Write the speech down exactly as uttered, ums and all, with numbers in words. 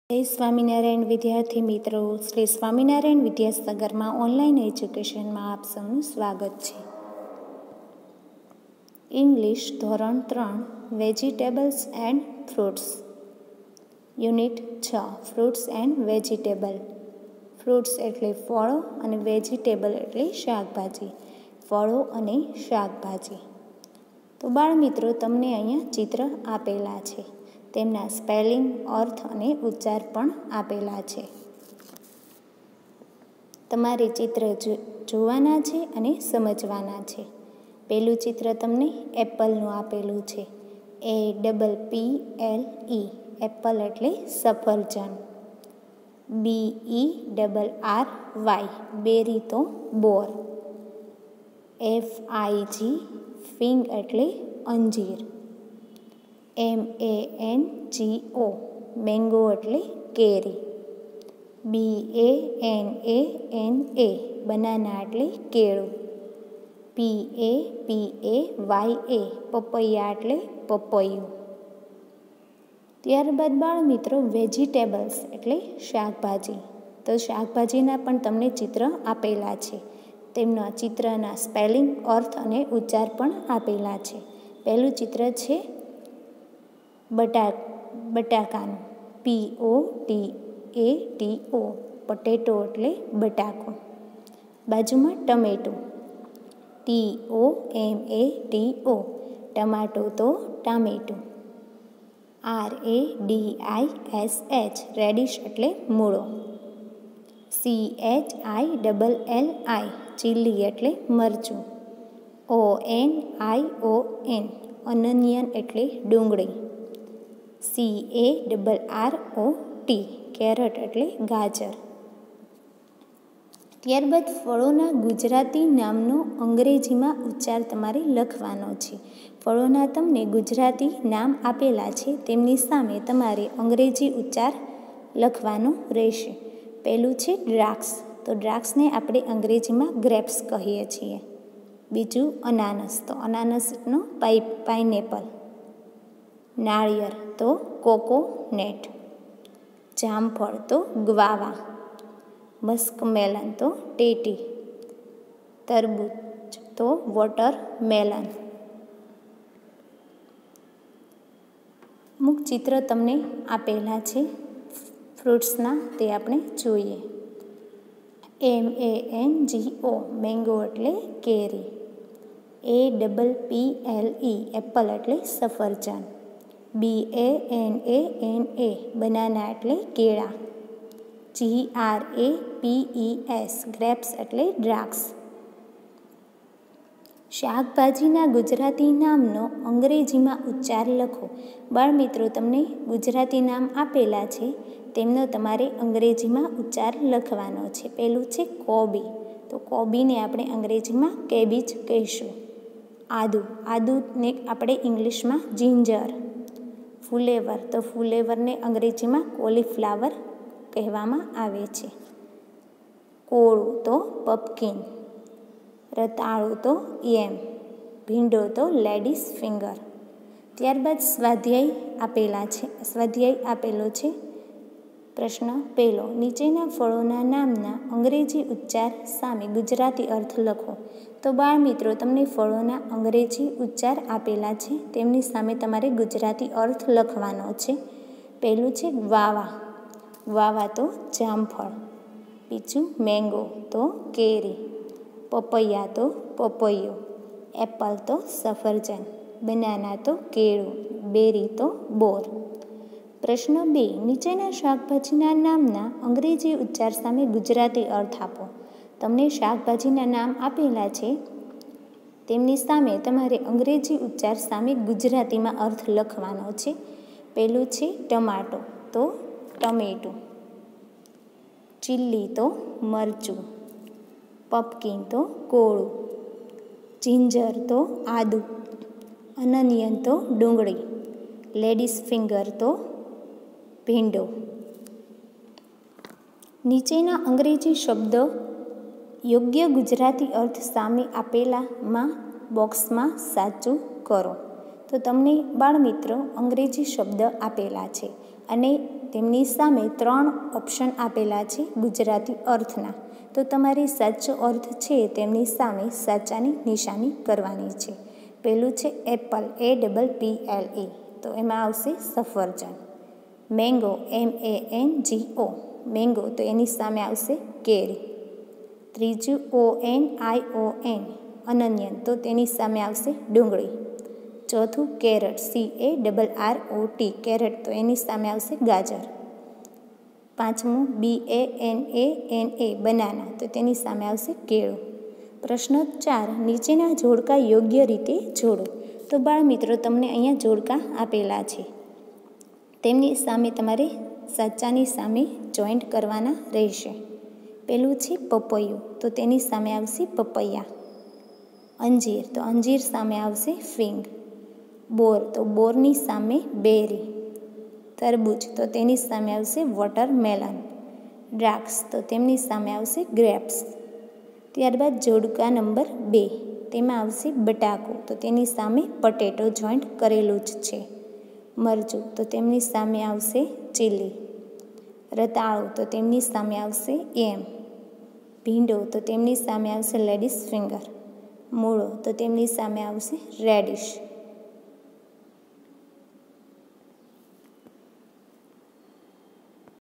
જય સ્વામિનારાયણ વિદ્યાર્થી મિત્રો, શ્રી સ્વામિનારાયણ વિદ્યાસાગરમાં ઓનલાઈન એજ્યુકેશનમાં આપ સૌનું સ્વાગત છે. ઇંગ્લિશ ધોરણ ત્રણ વેજીટેબલ્સ એન્ડ ફ્રૂટ્સ, યુનિટ છ ફ્રૂટ્સ એન્ડ વેજીટેબલ. ફ્રૂટ્સ એટલે ફળો અને વેજીટેબલ એટલે શાકભાજી. ફળો અને શાકભાજી. તો બાળ મિત્રો, તમને અહીંયા ચિત્ર આપેલા છે. તેમના સ્પેલિંગ, અર્થ અને ઉચ્ચાર પણ આપેલા છે. તમારે ચિત્ર જોવાના છે અને સમજવાના છે. પહેલું ચિત્ર તમને એપલનું આપેલું છે. A double P L E, apple એટલે સફરજન. B E double R Y, berry તો બોર. એફ આઈ જી, ફિંગ એટલે અંજીર. એમ A N G O, mango એટલે કેરી. B A N A N A, banana એટલે કેળું. પી એ પી એ વાય એ, પપૈયા એટલે પપૈયું. ત્યારબાદ બાળ મિત્રો, વેજીટેબલ્સ એટલે શાકભાજી. તો શાકભાજીના પણ તમને ચિત્ર આપેલા છે. તેમના ચિત્રના સ્પેલિંગ, અર્થ અને ઉચ્ચાર પણ આપેલા છે. પહેલું ચિત્ર છે બટા બટાકાનું. પી ઓ ટી એ ટી ઓ, પટેટો એટલે બટાકો. બાજુમાં ટમેટું. ટી ઓ એમ એ ટી ઓ, ટમાટો તો ટામેટું. R A D I S H, radish એટલે મૂળો. C H I double L I, chilli એટલે મરચું. O N I O N, onion એટલે ડુંગળી. C A double R O T, carrot એટલે ગાજર. ત્યારબાદ ફળોના ગુજરાતી નામનો અંગ્રેજીમાં ઉચ્ચાર તમારે લખવાનો છે. ફળોના તમને ગુજરાતી નામ આપેલા છે, તેમની સામે તમારે અંગ્રેજી ઉચ્ચાર લખવાનો રહેશે. પહેલું છે દ્રાક્ષ. તો દ્રાક્ષને આપણે અંગ્રેજીમાં ગ્રેપ્સ કહીએ છીએ. બીજું અનાનસ. તો અનાનસનો પાઈ પાઇનેપલ. નાળિયેર તો કોકોનેટ. જામફળ તો ગ્વાવા. મસ્કમેલન તો ટેટી. તરબૂચ તો વોટરમેલન. અમુક ચિત્ર તમને આપેલા છે ફ્રૂટ્સના, તે આપણે જોઈએ. એમ A N G O, mango એટલે કેરી. A double P L E, apple એટલે સફરજન. B A N A N A, banana એટલે કેળા. G R A P E S, grapes એટલે દ્રાક્ષ. શાકભાજીના ગુજરાતી નામનો અંગ્રેજીમાં ઉચ્ચાર લખો. બાળમિત્રો, તમને ગુજરાતી નામ આપેલા છે, તેમનો તમારે અંગ્રેજીમાં ઉચ્ચાર લખવાનો છે. પહેલું છે કોબી. તો કોબીને આપણે અંગ્રેજીમાં કેબીજ કહીશું. આદુ. આદુને આપણે ઇંગ્લિશમાં જિંજર. ફુલેવર. તો ફુલેવરને અંગ્રેજીમાં કોલીફ્લાવર કહેવામાં આવે છે. કોળું તો પમ્પકિન. રતાળું તો યેમ. ભીંડો તો લેડીઝ ફિંગર. ત્યારબાદ સ્વાધ્યાય આપેલા છે સ્વાધ્યાય આપેલો છે. પ્રશ્ન પહેલો, નીચેના ફળોના નામના અંગ્રેજી ઉચ્ચાર સામે ગુજરાતી અર્થ લખો. તો બાળ મિત્રો, તમને ફળોના અંગ્રેજી ઉચ્ચાર આપેલા છે, તેમની સામે તમારે ગુજરાતી અર્થ લખવાનો છે. પહેલું છે ગ્વાવા. ગ્વાવા તો જામફળ. બીજું મેંગો તો કેરી. પપૈયા તો પપૈયો. એપલ તો સફરજન. બનાના તો કેળું. બેરી તો બોર. પ્રશ્ન બે, નીચેના શાકભાજીના નામના અંગ્રેજી ઉચ્ચાર સામે ગુજરાતી અર્થ આપો. તમને શાકભાજીના નામ આપેલા છે, તેમની સામે તમારે અંગ્રેજી ઉચ્ચાર સામે ગુજરાતીમાં અર્થ લખવાનો છે. પહેલું છે ટમાટો. તો ટમેટું. ચીલી તો મરચું. પમ્પકિન તો કોળું. જિંજર તો આદુ. અનનિયન તો ડુંગળી. લેડીઝ ફિંગર તો ભીંડો. નીચેના અંગ્રેજી શબ્દો યોગ્ય ગુજરાતી અર્થ સામે આપેલામાં બોક્સમાં સાચું કરો. તો તમને બાળમિત્રો અંગ્રેજી શબ્દ આપેલા છે. અને તેમની સામે ત્રણ ઓપ્શન આપેલા છે ગુજરાતી અર્થના. તો તમારે સાચો અર્થ છે તેમની સામે સાચાની નિશાની કરવાની છે. પહેલું છે apple, A double P L A, તો એમાં આવશે સફરજન. Mango, M A N G O, mango, તો એની સામે આવશે કેરી. ત્રીજું ઓ એન આઈ ઓ એન, અનન્યન, તો તેની સામે આવશે ડુંગળી. ચોથું carrot, C A double R O T, carrot, તો એની સામે આવશે ગાજર. પાંચમું B A N A N A, banana, તો તેની સામે આવશે કેળું. પ્રશ્ન ચાર, નીચેના જોડકા યોગ્ય રીતે જોડો. તો બાળ મિત્રો, તમને અહીંયા જોડકા આપેલા છે. તેમની સામે તમારે સાચાની સામે જોઈન્ટ કરવાના રહેશે. પેલું છે પપૈયું, તો તેની સામે આવશે પપૈયા. અંજીર, તો અંજીર સામે આવશે ફિંગ. બોર, તો બોરની સામે બેરી. તરબૂચ, તો તેની સામે આવશે વોટરમેલન. દ્રાક્ષ, તો તેમની સામે આવશે ગ્રેપ્સ. ત્યારબાદ જોડકા નંબર બે, તેમાં આવશે બટાકો, તો તેની સામે પટેટો જોઈન્ટ કરેલું જ છે. મરચું, તો તેમની સામે આવશે ચીલી. રતાળો, તો તેમની સામે આવશે એમ. ભીંડો, તો તેમની સામે આવશે લેડીઝ ફિંગર. મૂળો, તો તેમની સામે આવશે રેડિશ.